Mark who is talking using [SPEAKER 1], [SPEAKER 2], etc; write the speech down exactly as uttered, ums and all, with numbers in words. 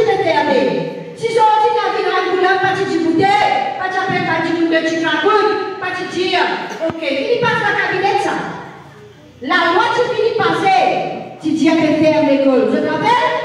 [SPEAKER 1] tu peux fermer. Si son dit qu'à venir en couleur, pas tu dis bouteille, pas tu appelles qu'à dire de tu racontes, pas tu dire, ok, il passe la cabinet ça. La loi, tu finis passer, tu dis à faire l'école. Je te rappelle?